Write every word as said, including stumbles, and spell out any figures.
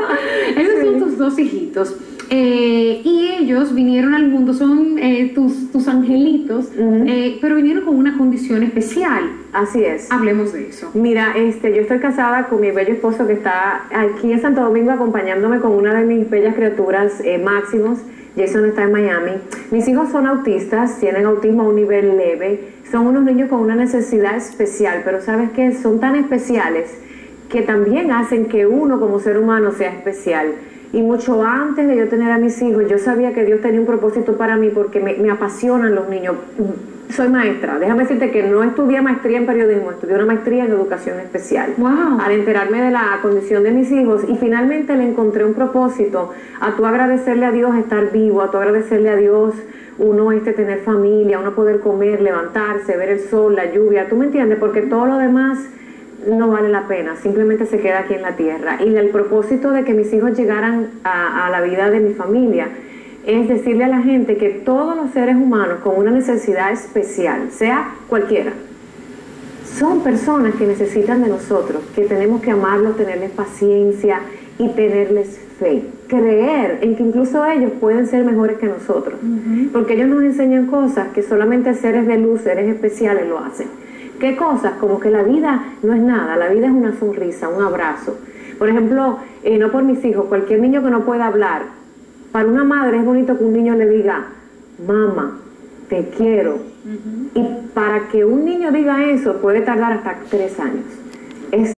Esos Sí. son tus dos hijitos. Eh, y ellos vinieron al mundo, son eh, tus, tus angelitos, Ujú. eh, pero vinieron con una condición especial. Así es. Hablemos de eso. Mira, este, yo estoy casada con mi bello esposo que está aquí en Santo Domingo acompañándome con una de mis bellas criaturas, eh, Máximos. Jason está en Miami. Mis hijos son autistas, tienen autismo a un nivel leve. Son unos niños con una necesidad especial, pero ¿sabes qué? Son tan especiales que también hacen que uno como ser humano sea especial. Y mucho antes de yo tener a mis hijos, yo sabía que Dios tenía un propósito para mí porque me, me apasionan los niños. Soy maestra, déjame decirte que no estudié maestría en periodismo, estudié una maestría en educación especial. Wow. Al enterarme de la condición de mis hijos y finalmente le encontré un propósito, a tu agradecerle a Dios estar vivo, a tu agradecerle a Dios uno este tener familia, uno poder comer, levantarse, ver el sol, la lluvia, ¿tú me entiendes? Porque todo lo demás no vale la pena, simplemente se queda aquí en la tierra. Y el propósito de que mis hijos llegaran a, a la vida de mi familia es decirle a la gente que todos los seres humanos con una necesidad especial, sea cualquiera, son personas que necesitan de nosotros, que tenemos que amarlos, tenerles paciencia y tenerles fe, creer en que incluso ellos pueden ser mejores que nosotros, uh-huh. porque ellos nos enseñan cosas que solamente seres de luz, seres especiales lo hacen. ¿Qué cosas? Como que la vida no es nada, la vida es una sonrisa, un abrazo. Por ejemplo, eh, no por mis hijos, cualquier niño que no pueda hablar, para una madre es bonito que un niño le diga, mamá, te quiero. Uh-huh. Y para que un niño diga eso puede tardar hasta tres años. Es